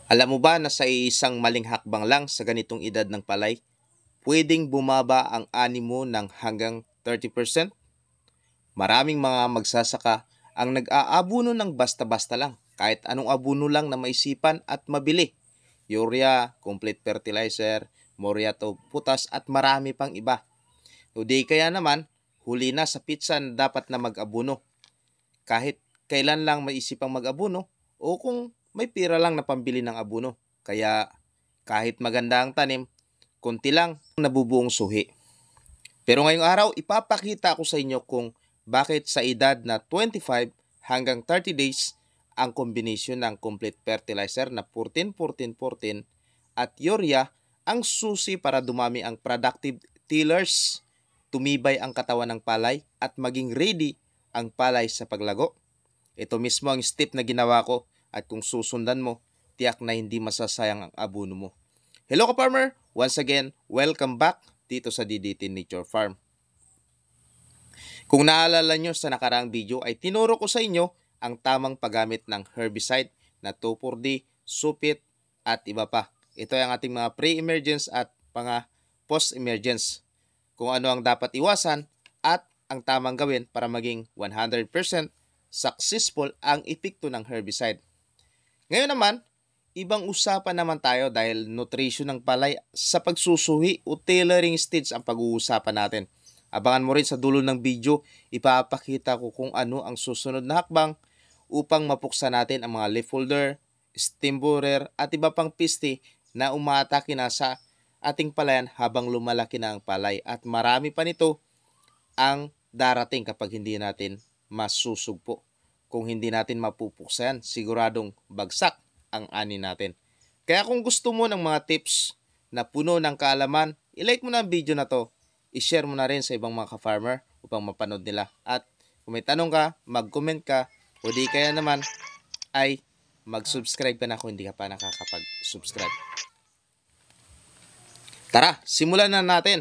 Alam mo ba na sa isang maling hakbang lang sa ganitong edad ng palay, pwedeng bumaba ang ani mo ng hanggang 30%? Maraming mga magsasaka ang nag-aabuno ng basta-basta lang, kahit anong abuno lang na maisipan at mabili. Urea, complete fertilizer, muriato, putas at marami pang iba. O di kaya naman, huli na sa pizza na dapat na mag-abuno. Kahit kailan lang maisipang mag-abuno o kung may pira lang na pambili ng abuno. Kaya kahit maganda ang tanim, konti lang nabubuong suhi. Pero ngayong araw, ipapakita ko sa inyo kung bakit sa edad na 25 hanggang 30 days ang kombinasyon ng complete fertilizer na 14-14-14 at urea ang susi para dumami ang productive tillers, tumibay ang katawan ng palay at maging ready ang palay sa paglago. Ito mismo ang step na ginawa ko at kung susundan mo, tiyak na hindi masasayang ang abono mo. Hello ka-farmer! Once again, welcome back dito sa DDT Nature Farm. Kung naalala nyo sa nakaraang video ay tinuro ko sa inyo ang tamang paggamit ng herbicide na 2,4-D, supit at iba pa. Ito ay ang ating mga pre-emergence at mga post-emergence. Kung ano ang dapat iwasan at ang tamang gawin para maging 100% successful ang epekto ng herbicide. Ngayon naman, ibang usapan naman tayo dahil nutrition ng palay sa pagsusuhi o tailoring stage ang pag-uusapan natin. Abangan mo rin sa dulo ng video, ipapakita ko kung ano ang susunod na hakbang upang mapuksa natin ang mga leaf folder, stem borer at iba pang piste na umaatake na sa ating palayan habang lumalaki na ang palay. At marami pa nito ang darating kapag hindi natin masusugpo. Kung hindi natin mapupuksa yan, siguradong bagsak ang ani natin. Kaya kung gusto mo ng mga tips na puno ng kaalaman, ilike mo na ang video na to, i-share mo na rin sa ibang mga ka-farmer upang mapanood nila. At kung may tanong ka, mag-comment ka, o di kaya naman ay mag-subscribe ka na kung hindi ka pa nakakapag-subscribe. Tara, simulan na natin.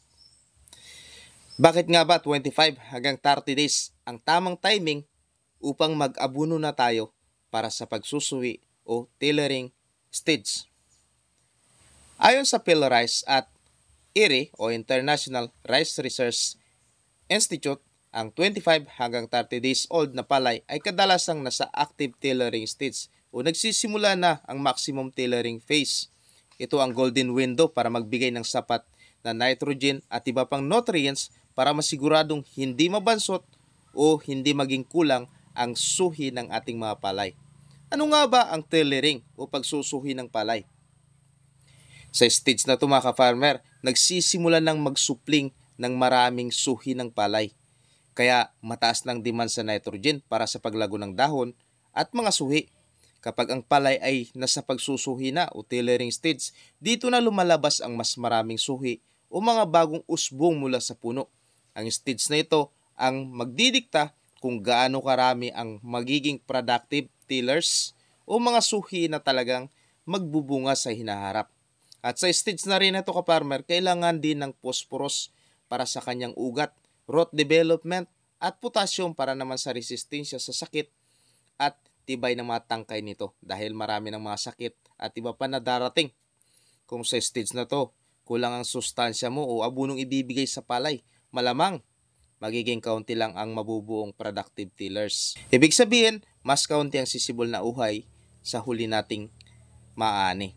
Bakit nga ba 25 hanggang 30 days ang tamang timing upang mag-abuno na tayo para sa pagsusuwi o tailoring stage? Ayon sa PhilRice at IRI o International Rice Research Institute, ang 25 hanggang 30 days old na palay ay kadalasang nasa active tailoring stage o nagsisimula na ang maximum tailoring phase. Ito ang golden window para magbigay ng sapat na nitrogen at iba pang nutrients para masiguradong hindi mabansot o hindi maging kulang ang suhi ng ating mga palay. Ano nga ba ang tailoring o pagsusuhi ng palay? Sa stage na ito mga ka-farmer, nagsisimula ng magsupling ng maraming suhi ng palay. Kaya mataas ng demand sa nitrogen para sa paglago ng dahon at mga suhi. Kapag ang palay ay nasa pagsusuhi na o tailoring stage, dito na lumalabas ang mas maraming suhi o mga bagong usbong mula sa puno. Ang stage na ito ang magdidikta kung gaano karami ang magiging productive tillers o mga suhi na talagang magbubunga sa hinaharap. At sa stage na rin ito ka-farmer, kailangan din ng phosphorus para sa kanyang ugat, root development at potassium para naman sa resistensya sa sakit at tibay ng mga tangkay nito dahil marami ng mga sakit at iba pa na darating. Kung sa stage na to, kulang ang sustansya mo o abunong ibibigay sa palay, malamang magiging kaunti lang ang mabubuong productive tillers. Ibig sabihin, mas kaunti ang sisibol na uhay sa huli nating maani.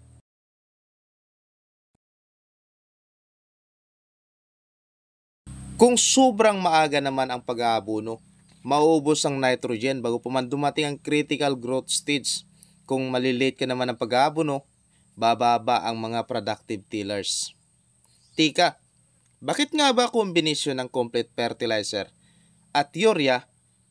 Kung sobrang maaga naman ang pag-aabono, mauubos ang nitrogen bago pa man dumating ang critical growth stage. Kung malilate ka naman ang pag-aabono, bababa ang mga productive tillers. Tika, bakit nga ba kombinasyon ng complete fertilizer at urea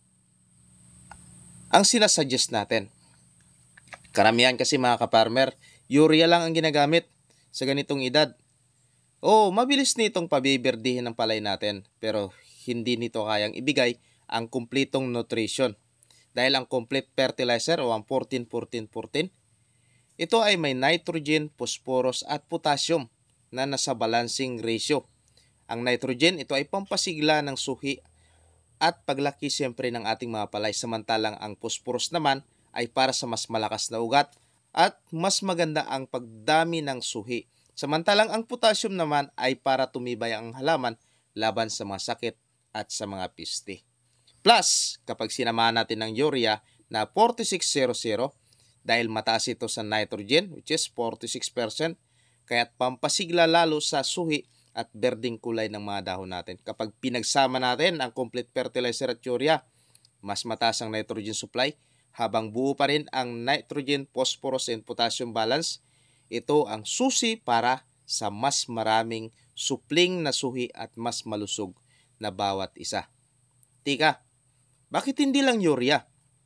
ang sinasuggest natin? Karamihan kasi mga ka-farmer, urea lang ang ginagamit sa ganitong edad. Mabilis nitong pabiberdihin ng palay natin pero hindi nito kayang ibigay ang kumpletong nutrition. Dahil ang complete fertilizer o ang 14-14-14, ito ay may nitrogen, phosphorus at potassium na nasa balancing ratio. Ang nitrogen, ito ay pampasigla ng suhi at paglaki siyempre ng ating mga palay. Samantalang ang phosphorus naman ay para sa mas malakas na ugat at mas maganda ang pagdami ng suhi. Samantalang ang potassium naman ay para tumibay ang halaman laban sa mga sakit at sa mga piste. Plus, kapag sinamahan natin ng urea na 4600, dahil mataas ito sa nitrogen which is 46%, kaya't pampasigla lalo sa suhi at berdeng kulay ng mga dahon natin. Kapag pinagsama natin ang complete fertilizer at urea, mas mataas ang nitrogen supply habang buo pa rin ang nitrogen, phosphorus, and potassium balance. Ito ang susi para sa mas maraming supling na suhi at mas malusog na bawat isa. Tika, bakit hindi lang urea?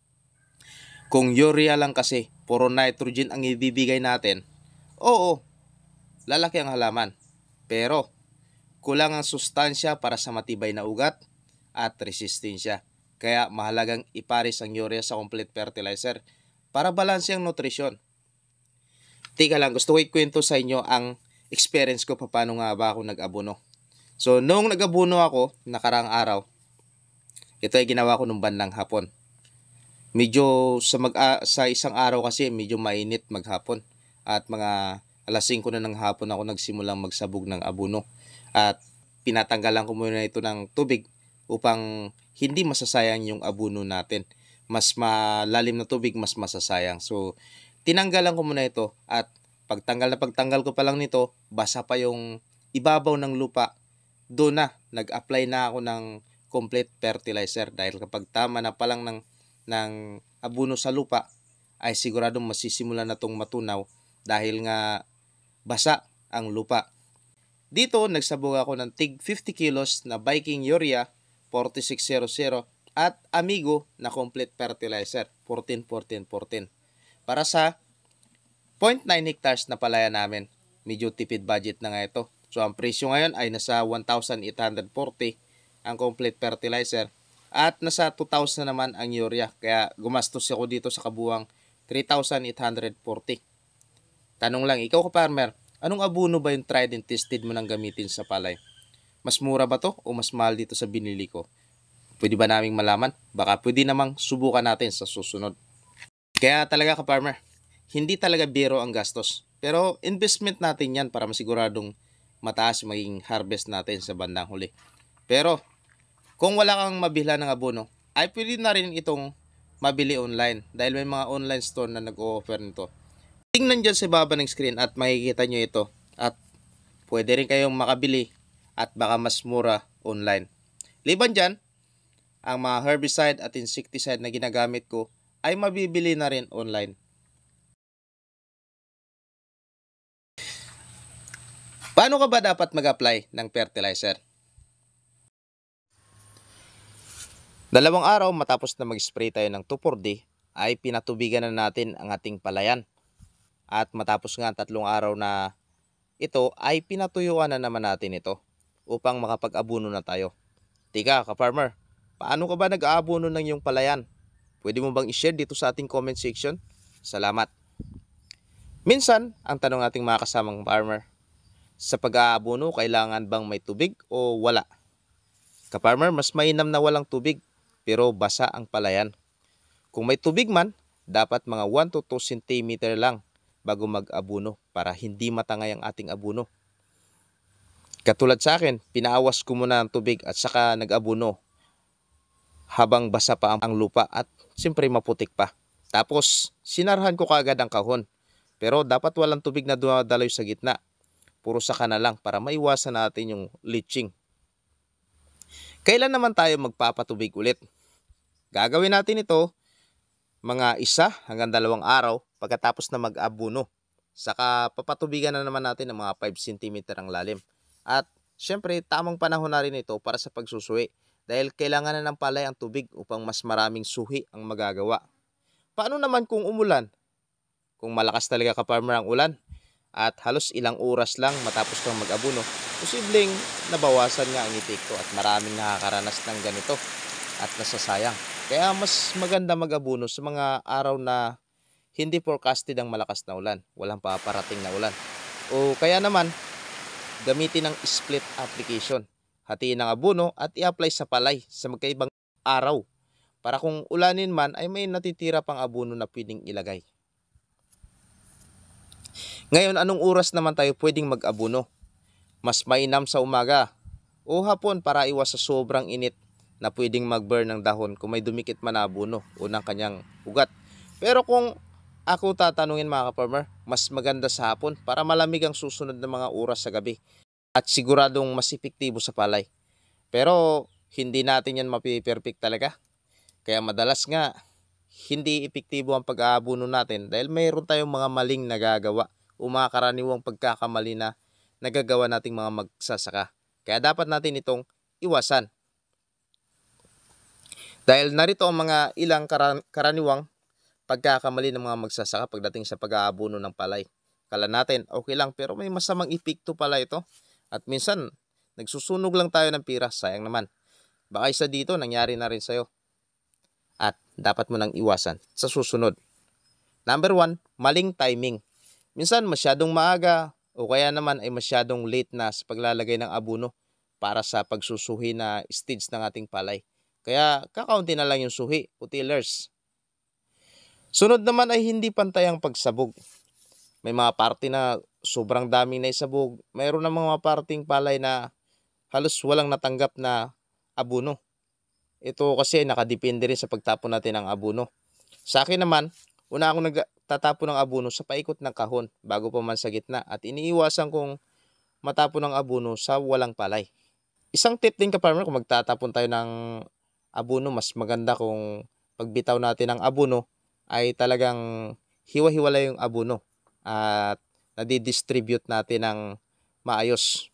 Kung urea lang kasi, puro nitrogen ang ibibigay natin, oo, lalaki ang halaman. Pero, kulang ang sustansya para sa matibay na ugat at resistensya. Kaya mahalagang ipares ang urea sa complete fertilizer para balanse ang nutrisyon. Tika lang, gusto ko ikwento sa inyo ang experience ko paano nga ba ako nag-abono. So, noong nag-abono ako, nakarang araw, ito ay ginawa ko nung bandang hapon. Medyo sa isang araw kasi medyo mainit maghapon. At mga alas 5 na ng hapon ako nagsimulang magsabog ng abono. At pinatanggalan ko muna ito ng tubig upang hindi masasayang yung abono natin. Mas malalim na tubig, mas masasayang. So, tinanggalan ko muna ito at pagtanggal ko pa lang nito, basa pa yung ibabaw ng lupa. Doon na, nag-apply na ako ng complete fertilizer dahil kapag tama na pa lang ng abono sa lupa, ay siguradong masisimula na itong matunaw dahil nga basa ang lupa. Dito, nagsabog ako ng tig 50 kilos na Viking Urea 4600 at Amigo na complete fertilizer 14-14-14 para sa 0.9 hectares na palaya namin. Medyo tipid budget na nga ito. So ang presyo ngayon ay nasa 1,840 ang complete fertilizer at nasa 2,000 naman ang urea. Kaya gumastos ako dito sa kabuwang 3,840. Tanong lang, ikaw ka-farmer, anong abono ba yung tried and tested mo nang gamitin sa palay? Mas mura ba to o mas mahal dito sa binili ko? Pwede ba naming malaman? Baka pwede namang subukan natin sa susunod. Kaya talaga ka-farmer, hindi talaga biro ang gastos. Pero investment natin yan para masiguradong mataas maging harvest natin sa bandang huli. Pero kung wala kang mabila ng abono, ay pwede na rin itong mabili online dahil may mga online store na nag-o-offer nito. Tingnan dyan sa baba ng screen at makikita nyo ito at pwede rin kayong makabili at baka mas mura online. Liban dyan, ang mga herbicide at insecticide na ginagamit ko ay mabibili na rin online. Paano ka ba dapat mag-apply ng fertilizer? 2 araw matapos na mag-spray tayo ng 2,4-D ay pinatubigan na natin ang ating palayan. At matapos nga 3 araw na ito ay pinatuyuan na naman natin ito upang makapag-abono na tayo. Tika ka-farmer, paano ka ba nag-aabono ng iyong palayan? Pwede mo bang i-share dito sa ating comment section? Salamat. Minsan, ang tanong ating mga kasamang farmer, sa pag-aabono, kailangan bang may tubig o wala? Ka-farmer, mas mainam na walang tubig pero basa ang palayan. Kung may tubig man, dapat mga 1 to 2 cm lang bago mag-abono para hindi matangay ang ating abono. Katulad sa akin, pinaawas ko muna ang tubig at saka nag-abono habang basa pa ang lupa at siyempre maputik pa. Tapos, sinarhan ko kaagad ang kahon. Pero dapat walang tubig na dumadaloy sa gitna. Puro saka na lang para maiwasan natin yung leaching. Kailan naman tayo magpapatubig ulit? Gagawin natin ito mga 1 hanggang 2 araw pagkatapos na mag-abono. Saka papatubigan na naman natin ng mga 5 cm ang lalim. At syempre tamang panahon na rin ito para sa pagsusuhi dahil kailangan na ng palay ang tubig upang mas maraming suhi ang magagawa. Paano naman kung umulan? Kung malakas talaga ka-farmer ang ulan at halos ilang oras lang matapos kang mag-abono, posibleng nabawasan nga ang epekto at maraming nakakaranas ng ganito at nasasayang. Kaya mas maganda mag-abono sa mga araw na hindi forecasted ang malakas na ulan, walang paparating na ulan. O kaya naman, gamitin ng split application. Hatiin ang abono at i-apply sa palay sa magkaibang araw para kung ulanin man ay may natitira pang abono na pwedeng ilagay. Ngayon, anong oras naman tayo pwedeng mag-abono? Mas mainam sa umaga o hapon para iwas sa sobrang init na pwedeng mag-burn ng dahon kung may dumikit man na abono o ng kanyang ugat. Pero kung ako tatanungin mga ka-farmer, mas maganda sa hapon para malamig ang susunod na mga oras sa gabi at siguradong mas epektibo sa palay. Pero hindi natin yan mapiperfect talaga. Kaya madalas nga hindi epektibo ang pag-aabono natin dahil mayroon tayong mga maling nagagawa o mga karaniwang pagkakamali na nagagawa nating mga magsasaka. Kaya dapat natin itong iwasan. Dahil narito ang mga ilang karaniwang pagkakamali ng mga magsasaka pagdating sa pag-aabono ng palay. Kala natin okay lang pero may masamang epekto pala ito. At minsan nagsusunog lang tayo ng pira, sayang naman. Baka isa dito nangyari na rin sa'yo. At dapat mo nang iwasan sa susunod. Number 1, maling timing. Minsan masyadong maaga o kaya naman ay masyadong late na sa paglalagay ng abono para sa pagsusuhi na stage ng ating palay. Kaya kakaunti na lang yung suhi o tillers. Sunod naman ay hindi pantay ang pagsabog. May mga parte na sobrang daming naisabog. Mayroon na mga parting palay na halos walang natanggap na abono. Ito kasi nakadepende rin sa pagtapon natin ng abono. Sa akin naman, una akong nagtatapon ng abono sa paikot ng kahon bago pa man sa gitna at iniiwasan kong matapon ng abono sa walang palay. Isang tip din ka-farmer, kung magtatapon tayo ng abono, mas maganda kung pagbitaw natin ng abono ay talagang hiwa-hiwalay yung abono at nadidistribute natin ng maayos.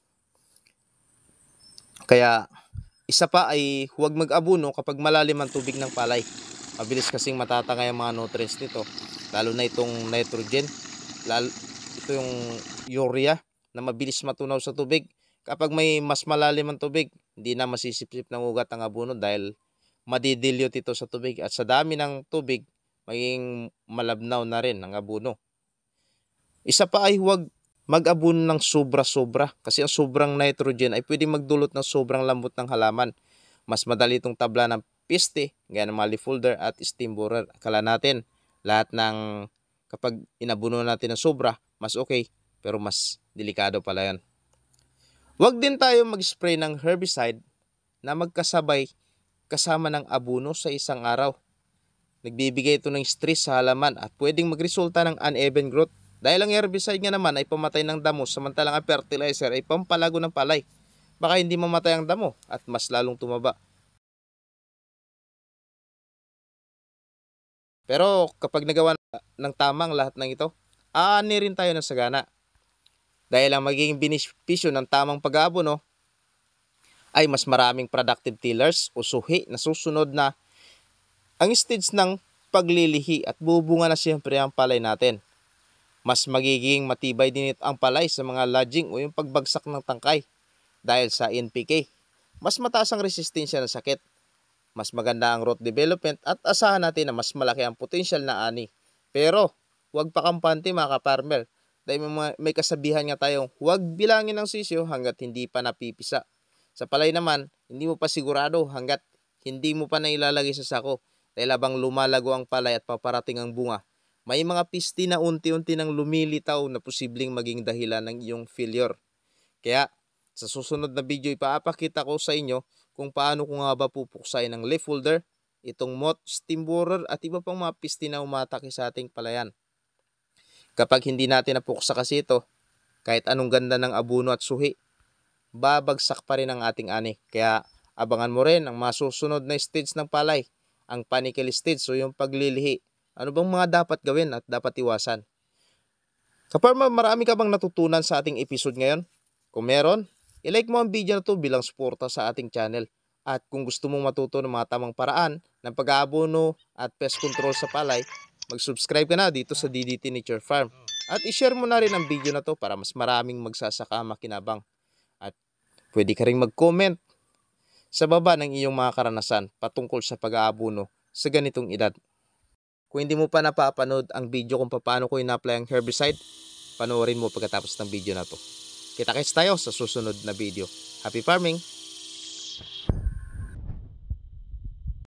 Kaya isa pa ay huwag mag-abono kapag malalim ang tubig ng palay. Mabilis kasing matatangay ang mga nutrients nito, lalo na itong nitrogen, ito yung urea na mabilis matunaw sa tubig. Kapag may mas malalim ang tubig, hindi na masisipsip ng ugat ang abono dahil madidilute ito sa tubig at sa dami ng tubig, maging malabnaw na rin ang abono. Isa pa ay huwag mag-abono ng sobra-sobra kasi ang sobrang nitrogen ay pwede magdulot ng sobrang lambot ng halaman. Mas madali itong tabla ng piste, gaya ng mga leaf folder at stem borer. Akala natin lahat ng kapag inabuno natin ng sobra, mas okay, pero mas delikado pala yan. Huwag din tayo mag-spray ng herbicide na magkasabay kasama ng abono sa isang araw. Nagbibigay ito ng stress sa halaman at pwedeng magresulta ng uneven growth. Dahil ang herbicide nga naman ay pamatay ng damo, samantalang ang fertilizer ay pampalago ng palay. Baka hindi mamatay ang damo at mas lalong tumaba. Pero kapag nagawa ng tamang lahat ng ito, aani rin tayo ng sagana. Dahil ang magiging benepisyo ng tamang pag-aabono ay mas maraming productive tillers o suhi na susunod na ang stage ng paglilihi at bubunga na siyempre ang palay natin. Mas magiging matibay din ang palay sa mga lodging o yung pagbagsak ng tangkay dahil sa NPK. Mas mataas ang resistensya ng sakit. Mas maganda ang root development at asahan natin na mas malaki ang potensyal na ani. Pero huwag pa kampante mga ka-farmer. Dahil may kasabihan nga tayong huwag bilangin ang sisyo hanggat hindi pa napipisa. Sa palay naman, hindi mo pa sigurado hanggat hindi mo pa nailalagay sa sako. Dahil habang lumalago ang palay at paparating ang bunga, may mga piste na unti-unti nang lumilitaw na posibleng maging dahilan ng iyong failure. Kaya sa susunod na video ipapakita ko sa inyo kung paano ko nga ba pupuksain ng leaf folder, itong moth, stem borer at iba pang mga piste na umatake sa ating palayan. Kapag hindi natin napuksa kasi ito, kahit anong ganda ng abono at suhi, babagsak pa rin ang ating ani. Kaya abangan mo rin ang mga susunod na stage ng palay, ang panicle stage o yung paglilihi. Ano bang mga dapat gawin at dapat iwasan? Kaparma, marami ka bang natutunan sa ating episode ngayon? Kung meron, i-like mo ang video na to bilang suporta sa ating channel. At kung gusto mong matuto ng mga tamang paraan ng pag-aabono at pest control sa palay, mag-subscribe ka na dito sa DDT Nature Farm. At i-share mo na rin ang video na to para mas maraming magsasaka makinabang. At pwede ka rin mag-comment sa baba ng iyong mga karanasan patungkol sa pag-aabono sa ganitong edad. Kung hindi mo pa napapanood ang video kung paano ko ina-apply ang herbicide, panoorin mo pagkatapos ng video na to. Kita-kits tayo sa susunod na video. Happy farming!